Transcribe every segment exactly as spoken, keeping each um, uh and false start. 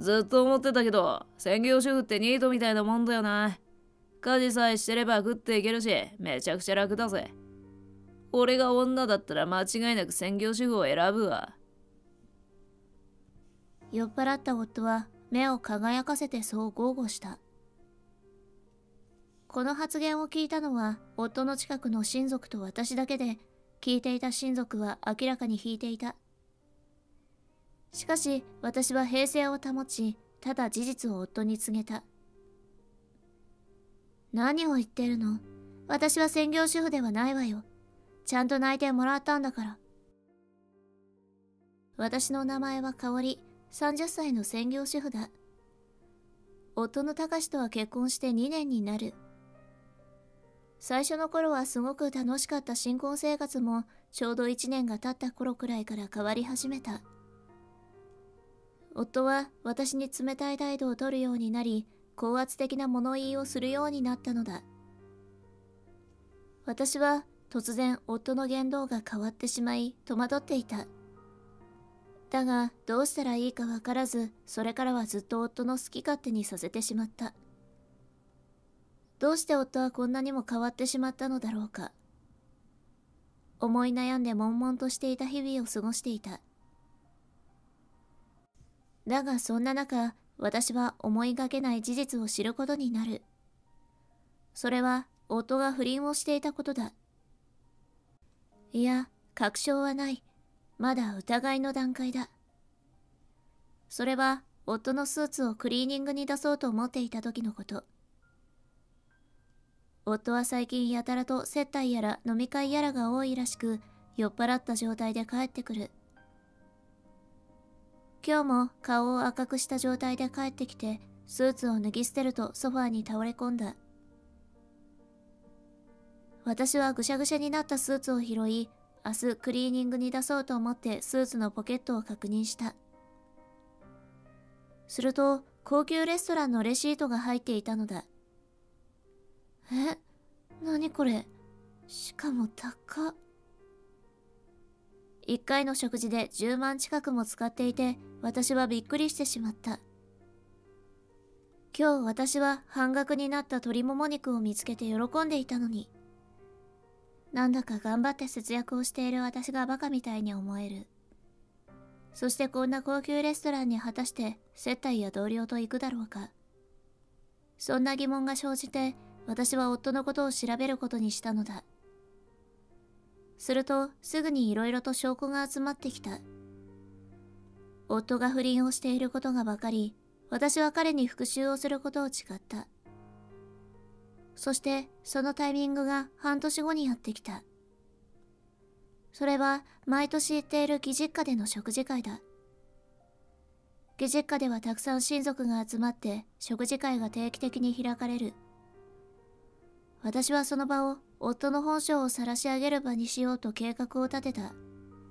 ずっと思ってたけど、専業主婦ってニートみたいなもんだよな。家事さえしてれば食っていけるし、めちゃくちゃ楽だぜ。俺が女だったら間違いなく専業主婦を選ぶわ。 酔っ払った夫は目を輝かせてそう豪語した。この発言を聞いたのは夫の近くの親族と私だけで、聞いていた親族は明らかに引いていた。しかし私は平静を保ち、ただ事実を夫に告げた。何を言ってるの？私は専業主婦ではないわよ。ちゃんと内定もらったんだから。私の名前は香織、さんじゅっさいの専業主婦だ。夫の隆とは結婚してにねんになる。最初の頃はすごく楽しかった新婚生活も、ちょうどいちねんが経った頃くらいから変わり始めた。夫は私に冷たい態度を取るようになり、高圧的な物言いをするようになったのだ。私は突然夫の言動が変わってしまい戸惑っていた。だがどうしたらいいかわからず、それからはずっと夫の好き勝手にさせてしまった。どうして夫はこんなにも変わってしまったのだろうか。思い悩んで悶々としていた日々を過ごしていた。だがそんな中、私は思いがけない事実を知ることになる。それは夫が不倫をしていたことだ。いや、確証はない。まだ疑いの段階だ。それは夫のスーツをクリーニングに出そうと思っていた時のこと。夫は最近やたらと接待やら飲み会やらが多いらしく、酔っ払った状態で帰ってくる。今日も顔を赤くした状態で帰ってきて、スーツを脱ぎ捨てるとソファーに倒れ込んだ。私はぐしゃぐしゃになったスーツを拾い、明日クリーニングに出そうと思ってスーツのポケットを確認した。すると高級レストランのレシートが入っていたのだ。え、何これ？しかも高っ。いっかいの食事でじゅうまん近くも使っていて、私はびっくりしてしまった。今日私は半額になった鶏もも肉を見つけて喜んでいたのに。なんだか頑張って節約をしている私がバカみたいに思える。そしてこんな高級レストランに果たして接待や同僚と行くだろうか。そんな疑問が生じて、私は夫のことを調べることにしたのだ。するとすぐにいろいろと証拠が集まってきた。夫が不倫をしていることが分かり、私は彼に復讐をすることを誓った。そしてそのタイミングが半年後にやってきた。それは毎年行っている義実家での食事会だ。義実家ではたくさん親族が集まって食事会が定期的に開かれる。私はその場を夫の本性を晒し上げる場にしようと計画を立てた。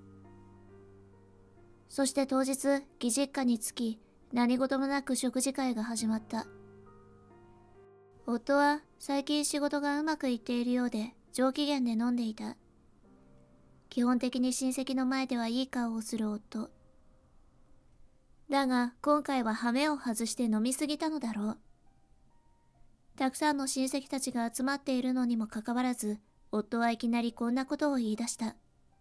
そして当日、義実家に着き、何事もなく食事会が始まった。夫は最近仕事がうまくいっているようで上機嫌で飲んでいた。基本的に親戚の前ではいい顔をする夫。だが今回は羽目を外して飲みすぎたのだろう。たくさんの親戚たちが集まっているのにもかかわらず、夫はいきなりこんなことを言い出した。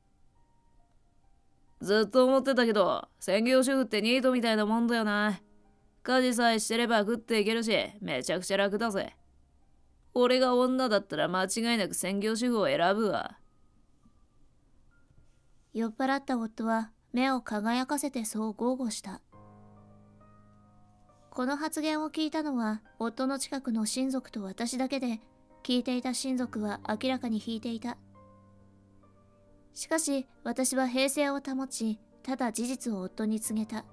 ずっと思ってたけど、専業主婦ってニートみたいなもんだよな。家事さえしてれば食っていけるし、めちゃくちゃ楽だぜ。俺が女だったら間違いなく専業主婦を選ぶわ。 酔っ払った夫は目を輝かせてそう豪語した。この発言を聞いたのは夫の近くの親族と私だけで、聞いていた親族は明らかに引いていた。しかし私は平静を保ち、ただ事実を夫に告げた。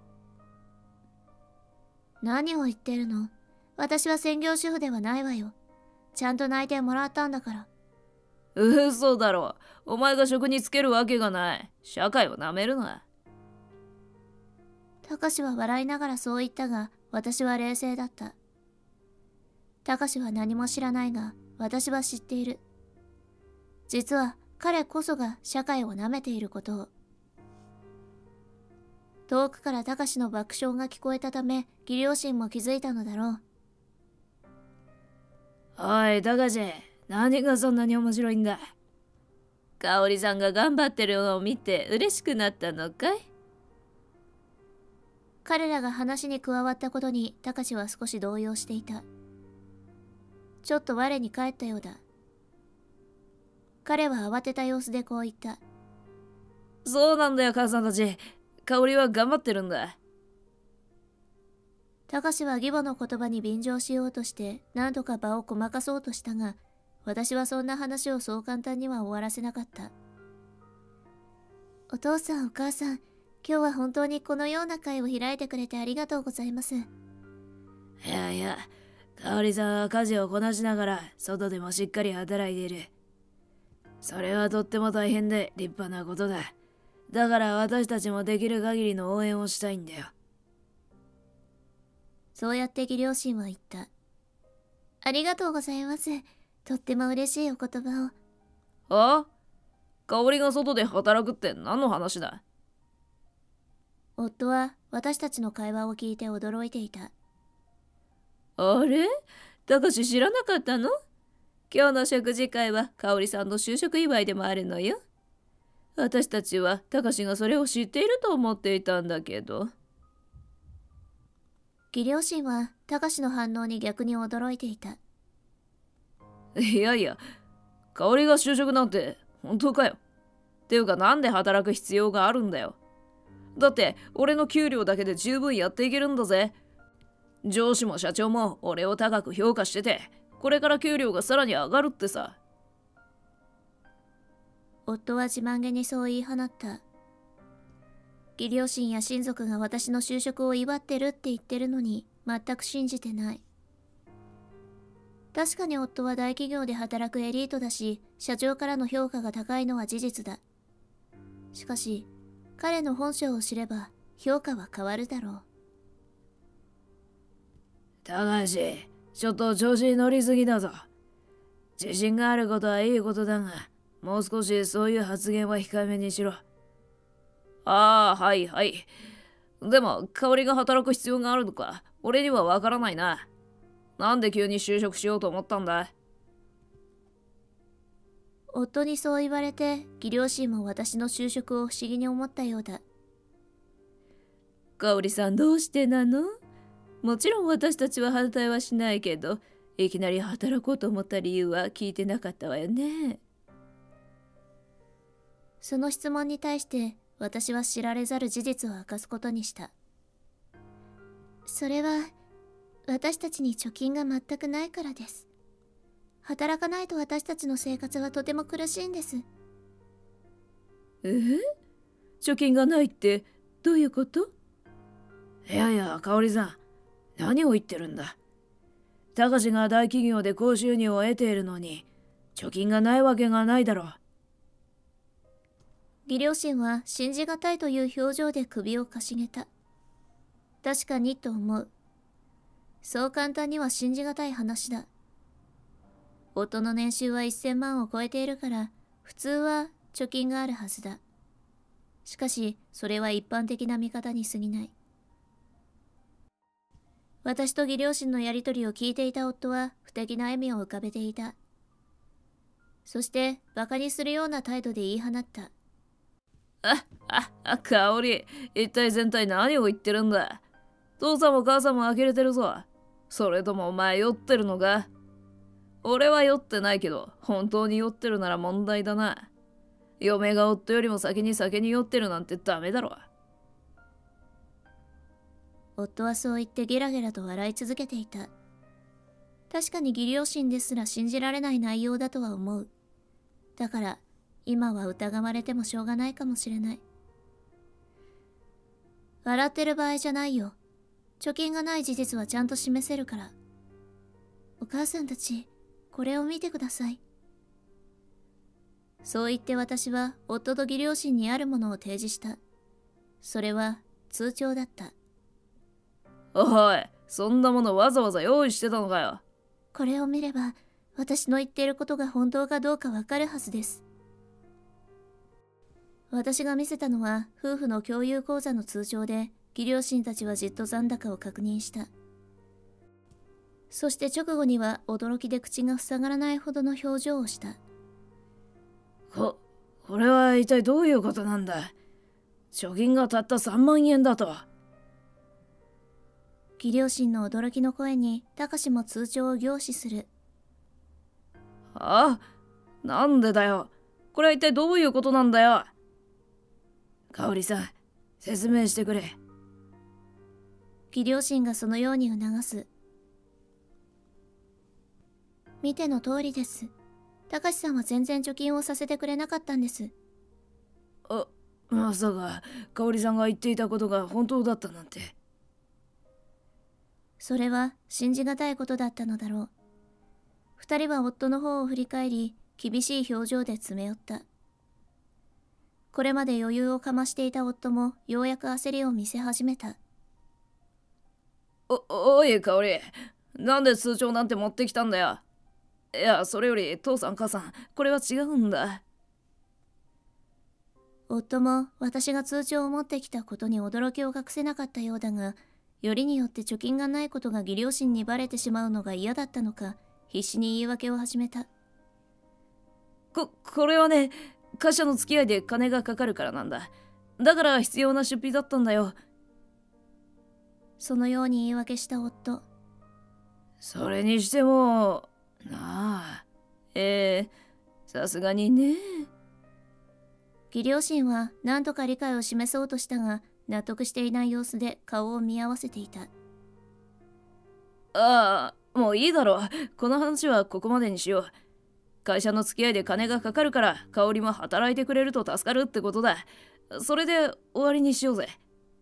何を言ってるの？私は専業主婦ではないわよ。ちゃんと内定もらったんだから。 嘘だろ。お前が職に就けるわけがない。社会をなめるな。 隆は笑いながらそう言ったが、私は冷静だった。隆は何も知らないが、私は知っている。実は彼こそが社会をなめていることを。 遠くからたかしの爆笑が聞こえたため、義両親も気づいたのだろう。 おい、たかし、何がそんなに面白いんだ。かおりさんが頑張ってるのを見て嬉しくなったのかい？ 彼らが話に加わったことに、たかしは少し動揺していた。ちょっと我に返ったようだ。彼は慌てた様子でこう言った。 そうなんだよ、母さんたち。かおりは頑張ってるんだ。 たかしは義母の言葉に便乗しようとして何とか場をごまかそうとしたが、私はそんな話をそう簡単には終わらせなかった。お父さんお母さん、今日は本当にこのような会を開いてくれてありがとうございます。いやいや、かおりさんは家事をこなしながら外でもしっかり働いている。それはとっても大変で立派なことだ。だから私たちもできる限りの応援をしたいんだよ。 そうやって義両親は言った。ありがとうございます。とっても嬉しいお言葉を。 あ？かおりが外で働くって何の話だ？ 夫は私たちの会話を聞いて驚いていた。 あれ？たかし知らなかったの？今日の食事会はかおりさんの就職祝いでもあるのよ。私たちはたかしがそれを知っていると思っていたんだけど。 義両親はたかしの反応に逆に驚いていた。 いやいや、かおりが就職なんて本当かよ。っていうかなんで働く必要があるんだよ。だって俺の給料だけで十分やっていけるんだぜ。上司も社長も俺を高く評価してて、これから給料がさらに上がるってさ。 夫は自慢げにそう言い放った。義両親や親族が私の就職を祝ってるって言ってるのに全く信じてない。確かに夫は大企業で働くエリートだし、社長からの評価が高いのは事実だ。しかし彼の本性を知れば評価は変わるだろう。 高橋、ちょっと調子に乗りすぎだぞ。自信があることはいいことだが、もう少しそういう発言は控えめにしろ。ああ、はいはい。でも、香りが働く必要があるのか、俺にはわからないな。なんで急に就職しようと思ったんだ？ 夫にそう言われて、義両親も私の就職を不思議に思ったようだ。 香織さんどうしてなの？もちろん私たちは反対はしないけど、いきなり働こうと思った理由は聞いてなかったわよね。 その質問に対して私は知られざる事実を明かすことにした。それは私たちに貯金が全くないからです。働かないと私たちの生活はとても苦しいんです。 え？貯金がないってどういうこと？いやいや、香織さん、何を言ってるんだ。高志が大企業で高収入を得ているのに、貯金がないわけがないだろう。 義両親は信じがたいという表情で首をかしげた。確かにと思う。そう簡単には信じがたい話だ。夫の年収はせんまんを超えているから、普通は貯金があるはずだ。しかし、それは一般的な見方に過ぎない。私と義両親のやりとりを聞いていた夫は不敵な笑みを浮かべていた。そして馬鹿にするような態度で言い放った。 あ、あ、あ、香織、一体全体何を言ってるんだ。父さんも母さんも呆れてるぞ。それともお前酔ってるのか？俺は酔ってないけど、本当に酔ってるなら問題だな。嫁が夫よりも先に酒に酔ってるなんてダメだろ。 夫はそう言ってゲラゲラと笑い続けていた。確かに義両親ですら信じられない内容だとは思う。だから今は疑われてもしょうがないかもしれない。笑ってる場合じゃないよ。貯金がない事実はちゃんと示せるから。お母さんたち、これを見てください。そう言って私は夫と義両親にあるものを提示した。それは通帳だった。 おい、そんなものわざわざ用意してたのかよ。 これを見れば私の言っていることが本当かどうかわかるはずです。 私が見せたのは夫婦の共有口座の通帳で、義両親たちはじっと残高を確認した。そして直後には驚きで口が塞がらないほどの表情をした。 こ、これは一体どういうことなんだ。貯金がたったさんまんえんだと。 義両親の驚きの声に、たかしも通帳を凝視する。 ああ、なんでだよ。これは一体どういうことなんだよ。香織さん、説明してくれ。 義両親がそのように促す。見ての通りです。たかしさんは全然貯金をさせてくれなかったんです。 あ、まさか香織さんが言っていたことが本当だったなんて。 それは信じがたいことだったのだろう。二人は夫の方を振り返り、厳しい表情で詰め寄った。これまで余裕をかましていた夫もようやく焦りを見せ始めた。 お、おい香織、なんで通帳なんて持ってきたんだよ。いや、それより父さん母さん、これは違うんだ。 夫も私が通帳を持ってきたことに驚きを隠せなかったようだが、よりによって貯金がないことが義両親にバレてしまうのが嫌だったのか、必死に言い訳を始めた。 こ、これはね、会社の付き合いで金がかかるからなんだ。だから必要な出費だったんだよ。 そのように言い訳した夫。 それにしても、なあ、ええ、さすがにね。 義両親は何とか理解を示そうとしたが、納得していない様子で顔を見合わせていた。 ああ、もういいだろう。この話はここまでにしよう。会社の付き合いで金がかかるから、香織も働いてくれると助かるってことだ。それで終わりにしようぜ。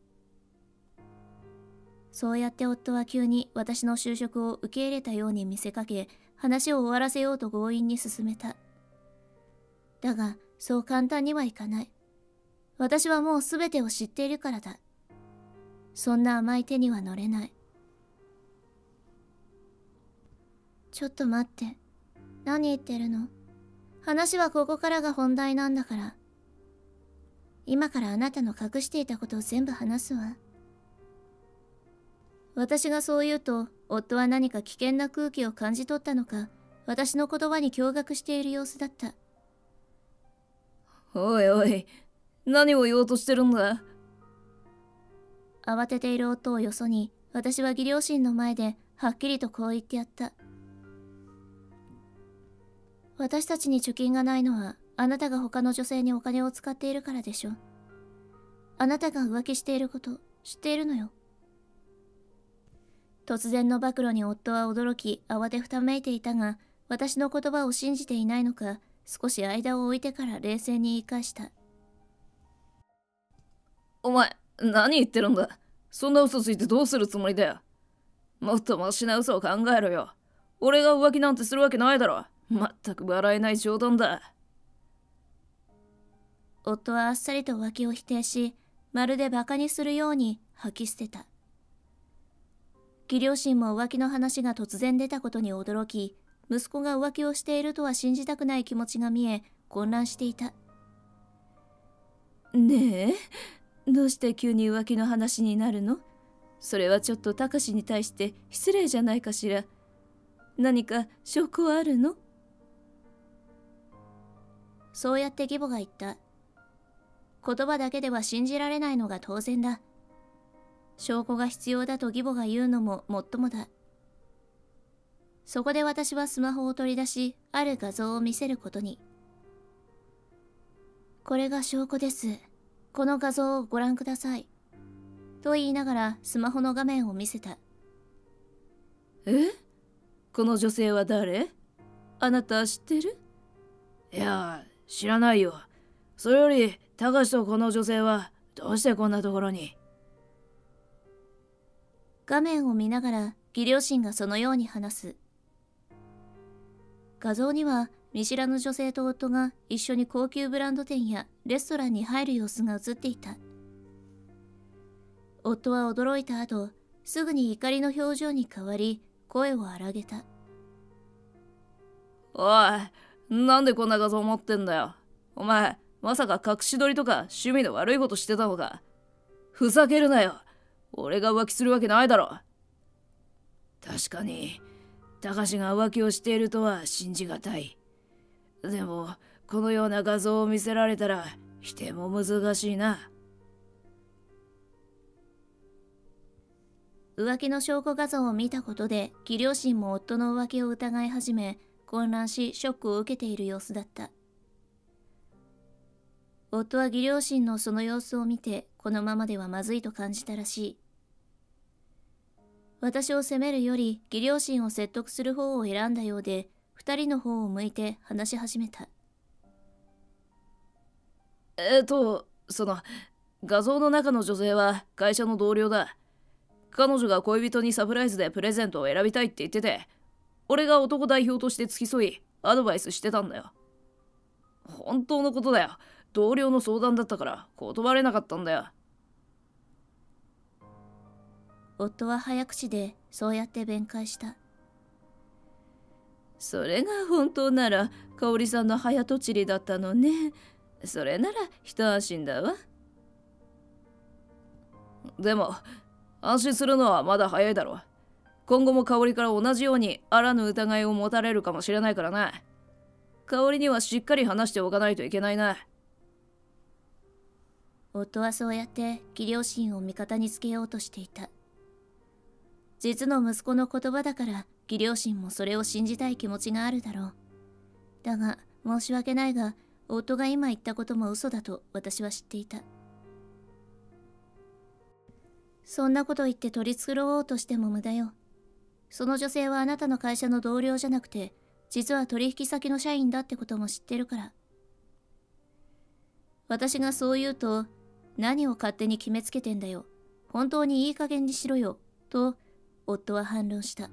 そうやって夫は急に私の就職を受け入れたように見せかけ、話を終わらせようと強引に進めた。だが、そう簡単にはいかない。私はもうすべてを知っているからだ。そんな甘い手には乗れない。ちょっと待って。何言ってるの？話はここからが本題なんだから。今からあなたの隠していたことを全部話すわ。私がそう言うと、夫は何か危険な空気を感じ取ったのか、私の言葉に驚愕している様子だった。 おいおい、何を言おうとしてるんだ？ 慌てている夫をよそに、私は義両親の前ではっきりとこう言ってやった。私たちに貯金がないのは、あなたが他の女性にお金を使っているからでしょ。あなたが浮気していること、知っているのよ。突然の暴露に夫は驚き、慌てふためいていたが、私の言葉を信じていないのか、少し間を置いてから冷静に言い返した。 お前、何言ってるんだ。そんな嘘ついてどうするつもりだよ。もっとマシな嘘を考えろよ。俺が浮気なんてするわけないだろ。まったく笑えない冗談だ。 夫はあっさりと浮気を否定し、まるでバカにするように吐き捨てた。義両親も浮気の話が突然出たことに驚き、息子が浮気をしているとは信じたくない気持ちが見え、混乱していた。 ねえ、どうして急に浮気の話になるの？それはちょっとたかしに対して失礼じゃないかしら。何か証拠はあるの？ そうやって義母が言った。言葉だけでは信じられないのが当然だ。証拠が必要だと義母が言うのももっともだ。そこで私はスマホを取り出し、ある画像を見せることに。これが証拠です。この画像をご覧ください。と言いながらスマホの画面を見せた。 え？この女性は誰？あなた知ってる？いや、知らないよ。それより、たかしとこの女性はどうしてこんなところに？ 画面を見ながら義両親がそのように話す。画像には見知らぬ女性と夫が一緒に高級ブランド店やレストランに入る様子が映っていた。夫は驚いた後、すぐに怒りの表情に変わり、声を荒げた。 おい、なんでこんな画像持ってんだよ。お前、 まさか隠し撮りとか趣味の悪いことしてたのか。ふざけるなよ。俺が浮気するわけないだろ。確かに、高志が浮気をしているとは信じがたい。でも、このような画像を見せられたら否定も難しいな。 浮気の証拠画像を見たことで、義両親も夫の浮気を疑い始め、混乱しショックを受けている様子だった。夫は義両親のその様子を見て、このままではまずいと感じたらしい。私を責めるより義両親を説得する方を選んだようで、二人の方を向いて話し始めた。 えっと、その、画像の中の女性は会社の同僚だ。彼女が恋人にサプライズでプレゼントを選びたいって言ってて、俺が男代表として付き添い、アドバイスしてたんだよ。本当のことだよ。同僚の相談だったから断れなかったんだよ。 夫は早口でそうやって弁解した。 それが本当なら香織さんの早とちりだったのね。それなら一安心だわ。でも安心するのはまだ早いだろう。今後も香織から同じようにあらぬ疑いを持たれるかもしれないからな。香織にはしっかり話しておかないといけないな。 夫はそうやって義両親を味方につけようとしていた。実の息子の言葉だから義両親もそれを信じたい気持ちがあるだろう。だが申し訳ないが、夫が今言ったことも嘘だと私は知っていた。そんなこと言って取り繕おうとしても無駄よ。その女性はあなたの会社の同僚じゃなくて、実は取引先の社員だってことも知ってるから。私がそう言うと、何を勝手に決めつけてんだよ。本当にいい加減にしろよ。と、夫は反論した。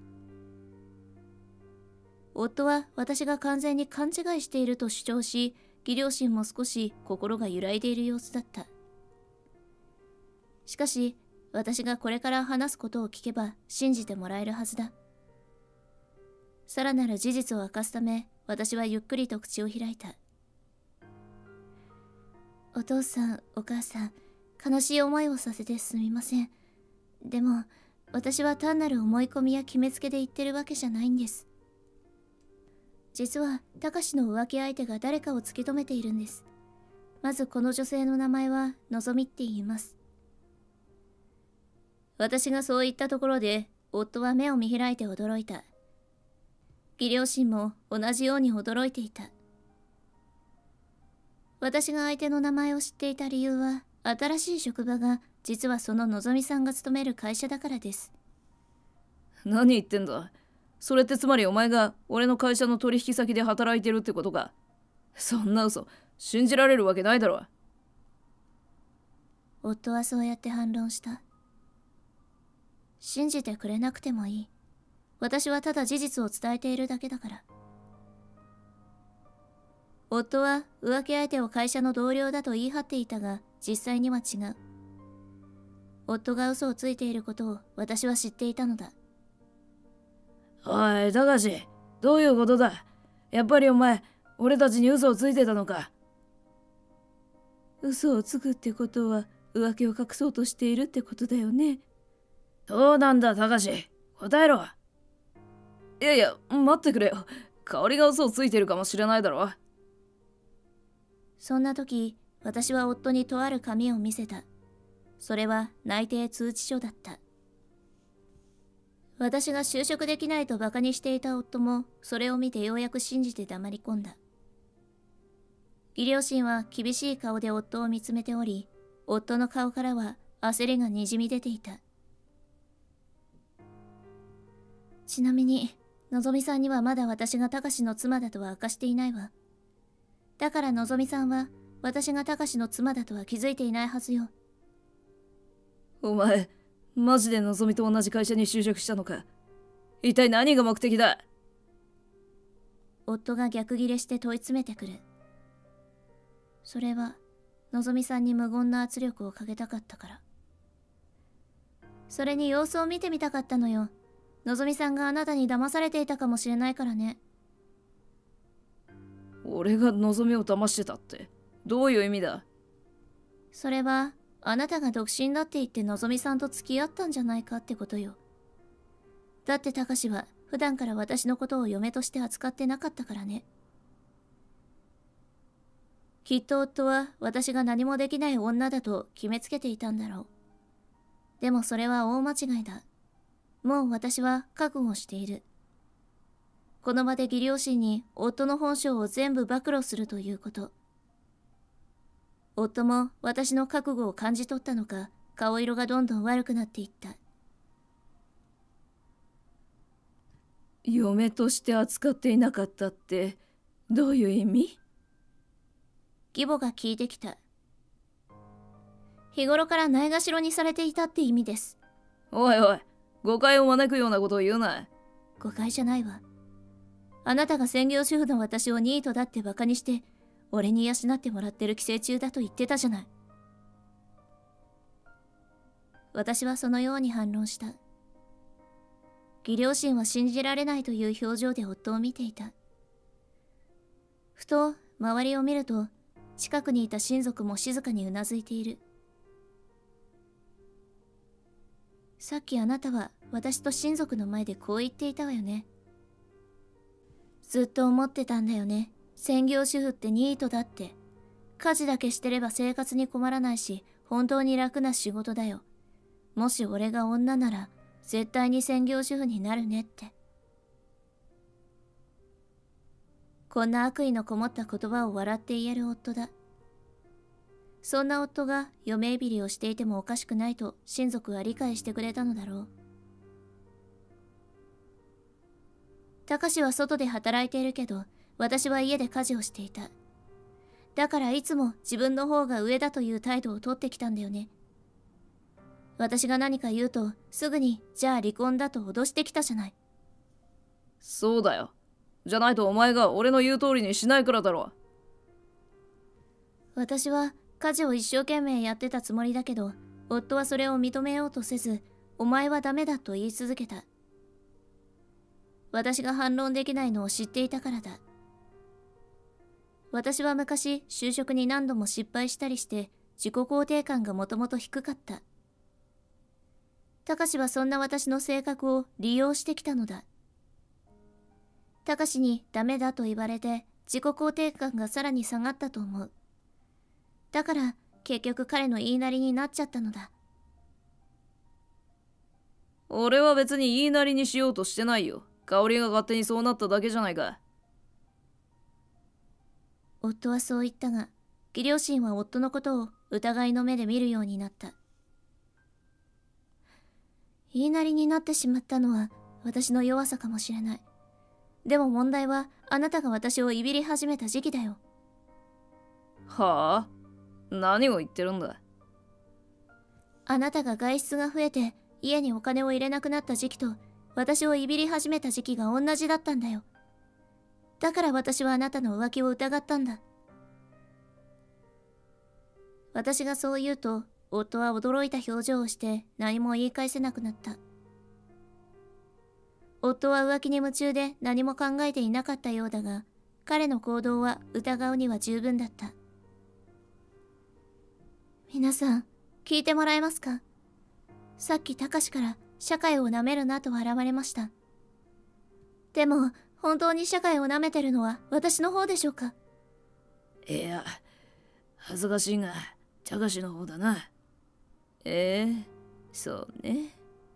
夫は私が完全に勘違いしていると主張し、義両親も少し心が揺らいでいる様子だった。しかし、私がこれから話すことを聞けば信じてもらえるはずだ。さらなる事実を明かすため、私はゆっくりと口を開いた。お父さん、お母さん、悲しい思いをさせてすみません。でも、私は単なる思い込みや決めつけで言ってるわけじゃないんです。実は、たかしの浮気相手が誰かを突き止めているんです。まずこの女性の名前は、のぞみって言います。私がそう言ったところで、夫は目を見開いて驚いた。義両親も同じように驚いていた。私が相手の名前を知っていた理由は、新しい職場が実はそののぞみさんが勤める会社だからです。 何言ってんだ。それってつまりお前が俺の会社の取引先で働いてるってことか。そんな嘘信じられるわけないだろ。 夫はそうやって反論した。信じてくれなくてもいい。私はただ事実を伝えているだけだから。夫は浮気相手を会社の同僚だと言い張っていたが、実際には違う。夫が嘘をついていることを私は知っていたのだ。 おい、高志、どういうことだ。やっぱりお前、俺たちに嘘をついてたのか。嘘をつくってことは、浮気を隠そうとしているってことだよね。どうなんだ、高志。答えろ。いやいや、待ってくれよ。香織が嘘をついてるかもしれないだろ。 そんな時、私は夫にとある紙を見せた。それは内定通知書だった。私が就職できないと馬鹿にしていた夫も、それを見てようやく信じて黙り込んだ。義両親は厳しい顔で夫を見つめており、夫の顔からは焦りがにじみ出ていた。ちなみに、のぞみさんにはまだ私がたかしの妻だとは明かしていないわ。だからのぞみさんは、私がたかしの妻だとは気づいていないはずよ。 お前、マジでのぞみと同じ会社に就職したのか。一体何が目的だ。 夫が逆ギレして問い詰めてくる。それは、のぞみさんに無言な圧力をかけたかったから。それに様子を見てみたかったのよ。のぞみさんがあなたに騙されていたかもしれないからね。 俺がのぞみを騙してたってどういう意味だ？ それは、あなたが独身だって言ってのぞみさんと付き合ったんじゃないかってことよ。だってたかしは普段から私のことを嫁として扱ってなかったからね。きっと夫は私が何もできない女だと決めつけていたんだろう。でもそれは大間違いだ。もう私は覚悟している。この場で義両親に夫の本性を全部暴露するということ。夫も私の覚悟を感じ取ったのか、顔色がどんどん悪くなっていった。 嫁として扱っていなかったってどういう意味？ 義母が聞いてきた。日頃からないがしろにされていたって意味です。 おいおい、誤解を招くようなことを言うな。 誤解じゃないわ。あなたが専業主婦の私をニートだってバカにして、俺に養ってもらってる寄生虫だと言ってたじゃない。私はそのように反論した。義両親は信じられないという表情で夫を見ていた。ふと周りを見ると、近くにいた親族も静かにうなずいている。さっきあなたは私と親族の前でこう言っていたわよね。ずっと思ってたんだよね。専業主婦ってニートだって。家事だけしてれば生活に困らないし、本当に楽な仕事だよ。もし俺が女なら、絶対に専業主婦になるねって。こんな悪意のこもった言葉を笑って言える夫だ。そんな夫が嫁いびりをしていてもおかしくないと親族は理解してくれたのだろう。たかしは外で働いているけど、私は家で家事をしていた。だからいつも自分の方が上だという態度をとってきたんだよね。私が何か言うとすぐにじゃあ離婚だと脅してきたじゃない。 そうだよ。じゃないとお前が俺の言う通りにしないからだろ。 私は家事を一生懸命やってたつもりだけど、夫はそれを認めようとせず、お前はダメだと言い続けた。私が反論できないのを知っていたからだ。私は昔就職に何度も失敗したりして自己肯定感がもともと低かった。たかしはそんな私の性格を利用してきたのだ。たかしにダメだと言われて自己肯定感がさらに下がったと思う。だから結局彼の言いなりになっちゃったのだ。 俺は別に言いなりにしようとしてないよ。香りが勝手にそうなっただけじゃないか。 夫はそう言ったが、義両親は夫のことを疑いの目で見るようになった。言いなりになってしまったのは私の弱さかもしれない。でも問題はあなたが私をいびり始めた時期だよ。 はあ？何を言ってるんだ？ あなたが外出が増えて家にお金を入れなくなった時期と私をいびり始めた時期が同じだったんだよ。だから私はあなたの浮気を疑ったんだ。私がそう言うと夫は驚いた表情をして何も言い返せなくなった。夫は浮気に夢中で何も考えていなかったようだが、彼の行動は疑うには十分だった。皆さん、聞いてもらえますか？さっきたかしから社会をなめるなと笑われました。でも、本当に社会をなめてるのは私の方でしょうか？ いや、恥ずかしいが、たかしの方だな。ええ、そうね。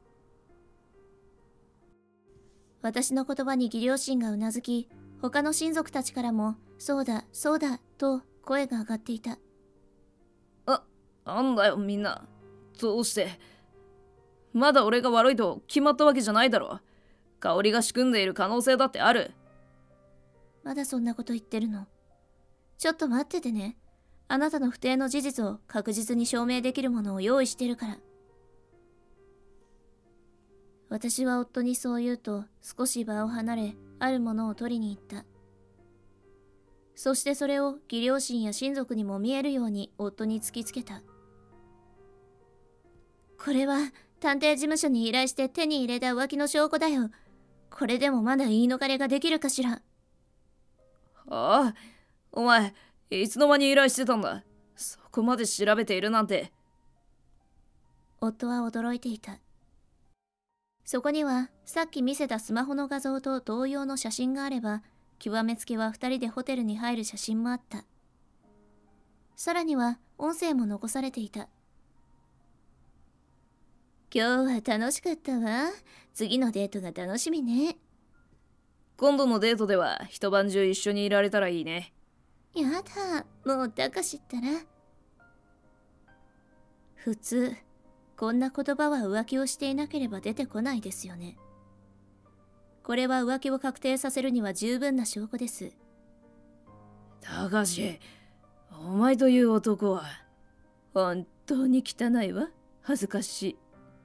私の言葉に義両親がうなずき、他の親族たちからも、そうだ、そうだ、と声が上がっていた。 あ、なんだよみんな。どうして？まだ俺が悪いと決まったわけじゃないだろ。香りが仕組んでいる可能性だってある。 まだそんなこと言ってるの？ちょっと待っててね。あなたの不貞の事実を確実に証明できるものを用意してるから。私は夫にそう言うと少し場を離れ、あるものを取りに行った。そしてそれを義両親や親族にも見えるように夫に突きつけた。これは探偵事務所に依頼して手に入れた浮気の証拠だよ。これでもまだ言い逃れができるかしら。 ああ、お前、 いつの間に依頼してたんだ。そこまで調べているなんて。 夫は驚いていた。そこにはさっき見せたスマホの画像と同様の写真があれば、極めつきは二人でホテルに入る写真もあった。さらには音声も残されていた。今日は楽しかったわ。次のデートが楽しみね。 今度のデートでは一晩中一緒にいられたらいいね。 やだ、もうたかしったら。普通、こんな言葉は浮気をしていなければ出てこないですよね。これは浮気を確定させるには十分な証拠です。 たかし、お前という男は本当に汚いわ。恥ずかしい。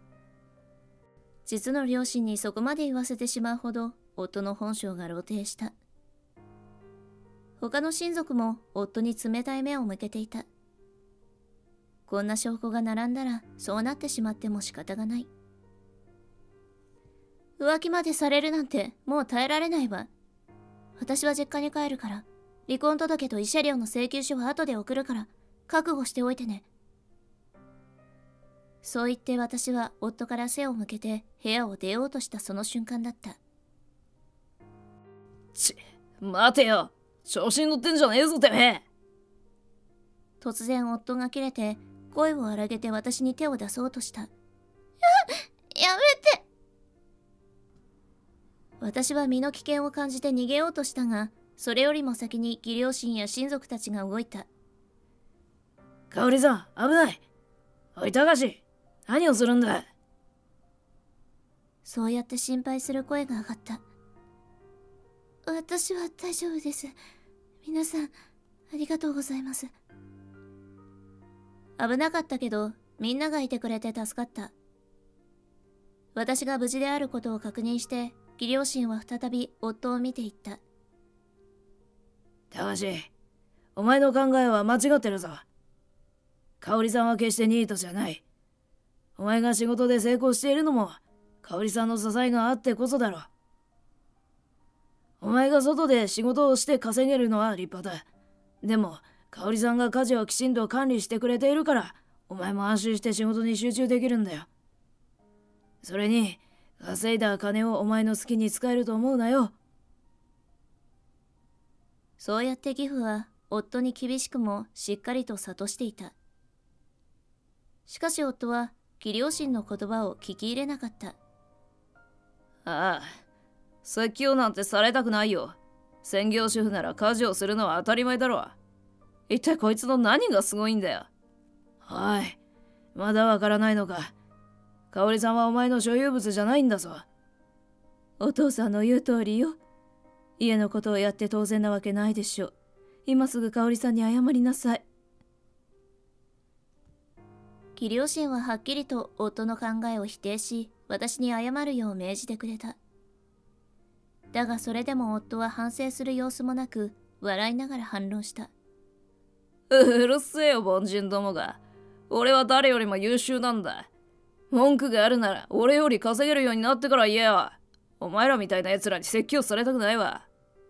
実の両親にそこまで言わせてしまうほど夫の本性が露呈した。他の親族も夫に冷たい目を向けていた。こんな証拠が並んだらそうなってしまっても仕方がない。浮気までされるなんてもう耐えられないわ。私は実家に帰るから、離婚届と慰謝料の請求書は後で送るから覚悟しておいてね。そう言って私は夫から背を向けて部屋を出ようとしたその瞬間だった。 ち、待てよ。調子に乗ってんじゃねえぞてめえ。 突然夫が切れて声を荒げて私に手を出そうとした。や、やめて。私は身の危険を感じて逃げようとしたが、それよりも先に義両親や親族たちが動いた。 香織さん、危ない。おい、たかし、何をするんだ。 そうやって心配する声が上がった。私は大丈夫です。皆さん、ありがとうございます。危なかったけど、みんながいてくれて助かった。私が無事であることを確認して、義両親は再び夫を見ていった。 たかし、お前の考えは間違ってるぞ。香織さんは決してニートじゃない。お前が仕事で成功しているのも、香織さんの支えがあってこそだろう。お前が外で仕事をして稼げるのは立派だ。でも、香織さんが家事をきちんと管理してくれているから、お前も安心して仕事に集中できるんだよ。それに、稼いだ金をお前の好きに使えると思うなよ。 そうやって義父は夫に厳しくもしっかりと諭していた。しかし夫は義両親の言葉を聞き入れなかった。 ああ、説教なんてされたくないよ。専業主婦なら家事をするのは当たり前だろ。一体こいつの何がすごいんだよ。おい、まだわからないのか。香織さんはお前の所有物じゃないんだぞ。 お父さんの言う通りよ。家のことをやって当然なわけないでしょう。今すぐ香織さんに謝りなさい。義両親ははっきりと夫の考えを否定し、私に謝るよう命じてくれた。だがそれでも夫は反省する様子もなく、笑いながら反論した。 うるせえよ、凡人どもが。俺は誰よりも優秀なんだ。文句があるなら俺より稼げるようになってから言えよ。お前らみたいな奴らに説教されたくないわ。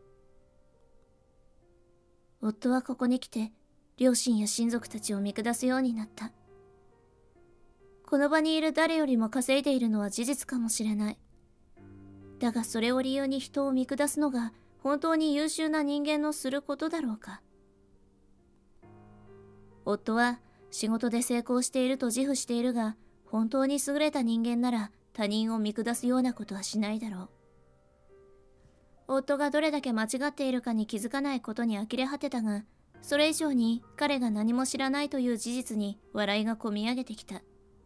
夫はここに来て、両親や親族たちを見下すようになった。この場にいる誰よりも稼いでいるのは事実かもしれない。だがそれを理由に人を見下すのが本当に優秀な人間のすることだろうか。夫は仕事で成功していると自負しているが、本当に優れた人間なら他人を見下すようなことはしないだろう。夫がどれだけ間違っているかに気づかないことに呆れ果てたが、それ以上に彼が何も知らないという事実に笑いがこみ上げてきた。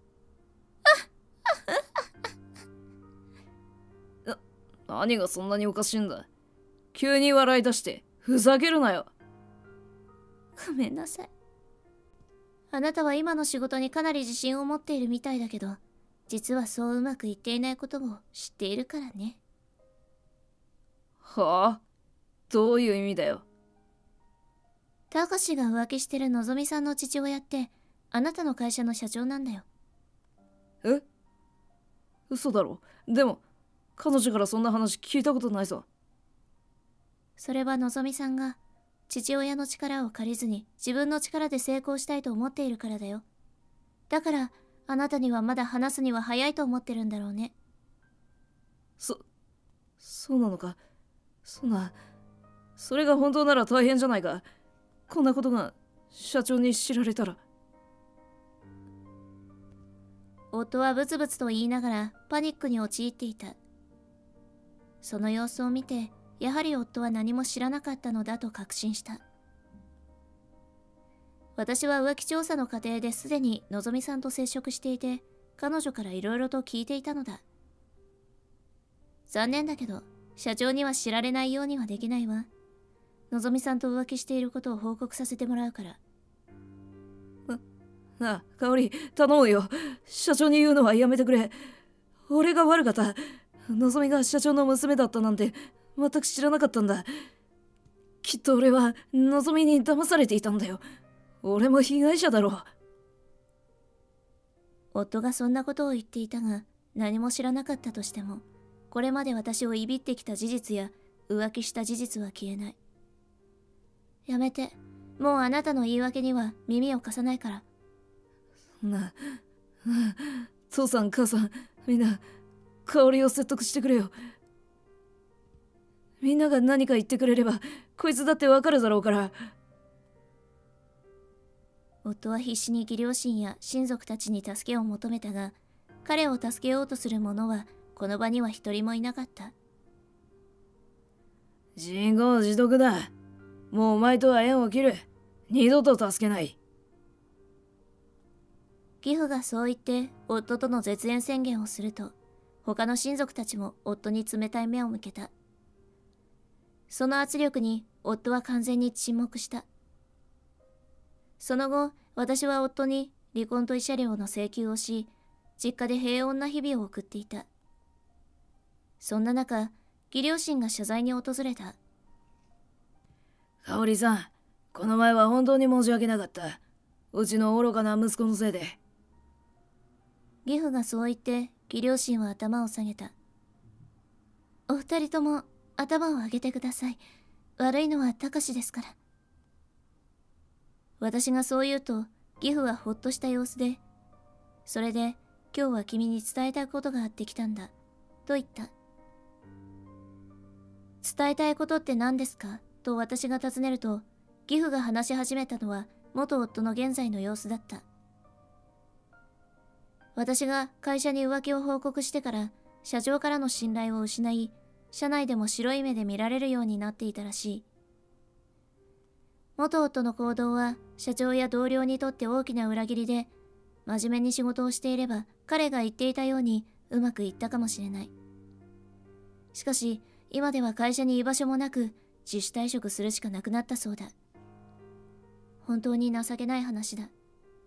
な、何がそんなにおかしいんだ。急に笑い出してふざけるなよ。 ごめんなさい。あなたは今の仕事にかなり自信を持っているみたいだけど、実はそううまくいっていないことも知っているからね。 はあ？どういう意味だよ。 たかしが浮気してるのぞみさんの父親ってあなたの会社の社長なんだよ。 え？嘘だろ。でも彼女からそんな話聞いたことないぞ。 それはのぞみさんが父親の力を借りずに自分の力で成功したいと思っているからだよ。だから、あなたにはまだ話すには早いと思ってるんだろうね。 そ、そうなのか。そんな、それが本当なら大変じゃないか。こんなことが社長に知られたら。 夫はブツブツと言いながらパニックに陥っていた。その様子を見て、やはり夫は何も知らなかったのだと確信した。私は浮気調査の過程ですでにのぞみさんと接触していて、彼女からいろいろと聞いていたのだ。残念だけど、社長には知られないようにはできないわ。のぞみさんと浮気していることを報告させてもらうから。 なあ、香織、頼むよ。社長に言うのはやめてくれ。俺が悪かった。のぞみが社長の娘だったなんて全く知らなかったんだ。きっと俺はのぞみに騙されていたんだよ。俺も被害者だろう。 夫がそんなことを言っていたが、何も知らなかったとしても、これまで私をいびってきた事実や浮気した事実は消えない。やめて。もうあなたの言い訳には耳を貸さないから。 そんな、父さん母さんみんな香織を説得してくれよ。みんなが何か言ってくれればこいつだってわかるだろうから。 夫は必死に義両親や親族たちに助けを求めたが、彼を助けようとする者はこの場には一人もいなかった。 自業自得だ。もうお前とは縁を切る。二度と助けない。 義父がそう言って夫との絶縁宣言をすると、他の親族たちも夫に冷たい目を向けた。その圧力に夫は完全に沈黙した。その後、私は夫に離婚と慰謝料の請求をし、実家で平穏な日々を送っていた。そんな中、義両親が謝罪に訪れた。 香織さん、この前は本当に申し訳なかった。うちの愚かな息子のせいで。 義父がそう言って義両親は頭を下げた。お二人とも頭を上げてください。悪いのはたかしですから。私がそう言うと義父はほっとした様子で、それで今日は君に伝えたいことがあってきたんだと言った。伝えたいことって何ですかと私が尋ねると、義父が話し始めたのは元夫の現在の様子だった。私が会社に浮気を報告してから社長からの信頼を失い、社内でも白い目で見られるようになっていたらしい。元夫の行動は社長や同僚にとって大きな裏切りで、真面目に仕事をしていれば彼が言っていたようにうまくいったかもしれない。しかし今では会社に居場所もなく自主退職するしかなくなったそうだ。本当に情けない話だ。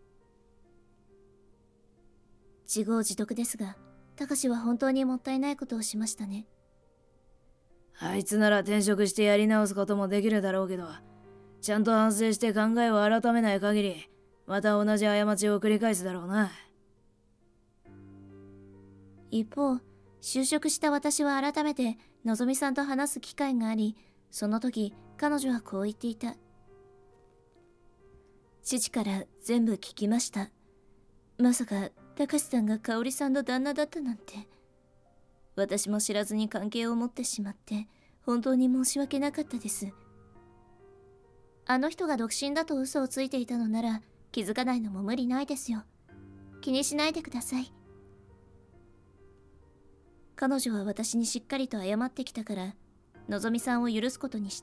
自業自得ですが、たかしは本当にもったいないことをしましたね。 あいつなら転職してやり直すこともできるだろうけど、ちゃんと反省して考えを改めない限り、また同じ過ちを繰り返すだろうな。 一方、就職した私は改めてのぞみさんと話す機会があり、その時彼女はこう言っていた。父から全部聞きました。まさかたかしさんが香織さんの旦那だったなんて。私も知らずに関係を持ってしまって本当に申し訳なかったです。あの人が独身だと嘘をついていたのなら気づかないのも無理ないですよ。気にしないでください。彼女は私にしっかりと謝ってきたからのぞみさんを許すことにした。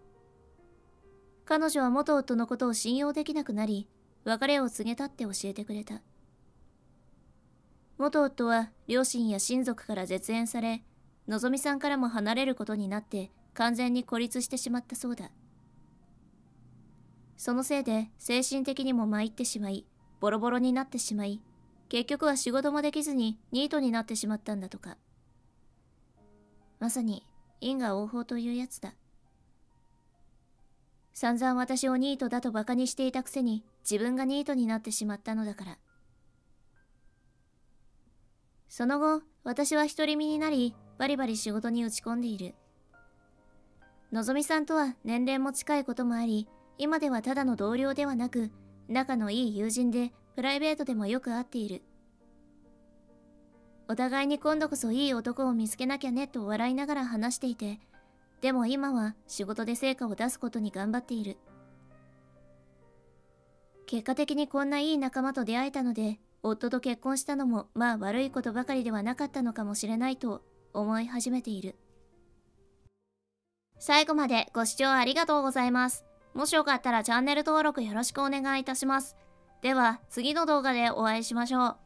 彼女は元夫のことを信用できなくなり、別れを告げたって教えてくれた。元夫は両親や親族から絶縁され、のぞみさんからも離れることになって完全に孤立してしまったそうだ。そのせいで精神的にも参ってしまい、ボロボロになってしまい、結局は仕事もできずにニートになってしまったんだとか。まさに因果応報というやつだ。散々私をニートだとバカにしていたくせに自分がニートになってしまったのだから。その後、私は独り身になり、バリバリ仕事に打ち込んでいる。 のぞみさんとは年齢も近いこともあり、今ではただの同僚ではなく、仲のいい友人でプライベートでもよく会っている。お互いに今度こそいい男を見つけなきゃねと笑いながら話していて、でも今は仕事で成果を出すことに頑張っている。結果的にこんないい仲間と出会えたので、夫と結婚したのもまあ悪いことばかりではなかったのかもしれないと思い始めている。最後までご視聴ありがとうございます。もしよかったらチャンネル登録よろしくお願いいたします。では次の動画でお会いしましょう。